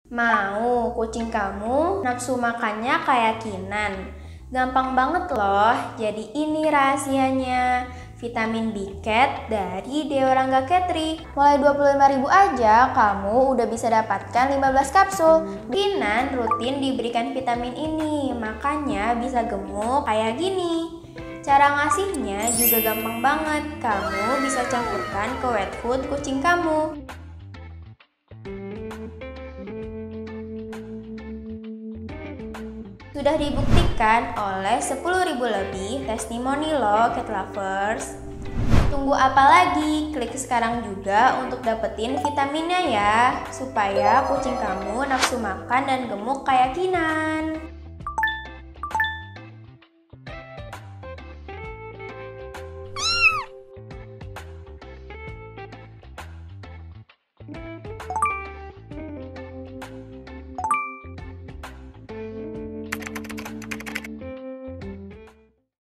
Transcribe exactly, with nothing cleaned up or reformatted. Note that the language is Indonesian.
Mau kucing kamu nafsu makannya kayak Kinan? Gampang banget loh. Jadi ini rahasianya. Vitamin B Cat dari Deorangga Catri. Mulai dua puluh lima ribu aja kamu udah bisa dapatkan lima belas kapsul. Kinan rutin diberikan vitamin ini, makanya bisa gemuk kayak gini. Cara ngasihnya juga gampang banget. Kamu bisa campurkan ke wet food kucing kamu. Sudah dibuktikan oleh sepuluh ribu lebih testimoni loh cat lovers. Tunggu apa lagi? Klik sekarang juga untuk dapetin vitaminnya ya, supaya kucing kamu nafsu makan dan gemuk kayak Kinan.